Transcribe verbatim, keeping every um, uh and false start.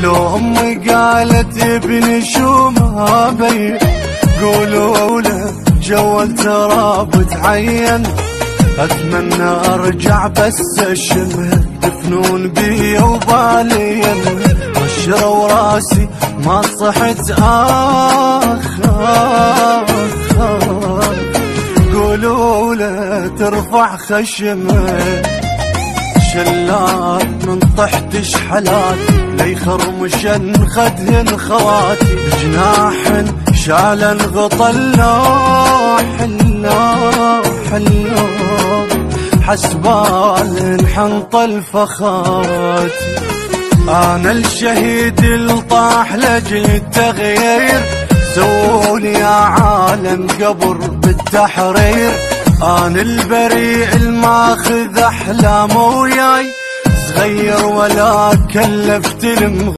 لو امي قالت ابني شو ما بين، قولوا له جول ترى بتعين. اتمنى ارجع بس اشمه تفنون بي وباليا، بشرة وراسي ما صحت اخ اخ اخ. قولوا له ترفع خشمه، شلات من طحت شحلات ليخرمشن خدهن خواتي، بجناح شالن غطى اللوح اللوح اللوح، حسبال حنط الفخاتي. انا الشهيد اللي طاح لاجل التغيير، سووني يا عالم قبر بالتحرير. انا البريء الماخذ احلامه وياي، صغير ولا كلفت المغ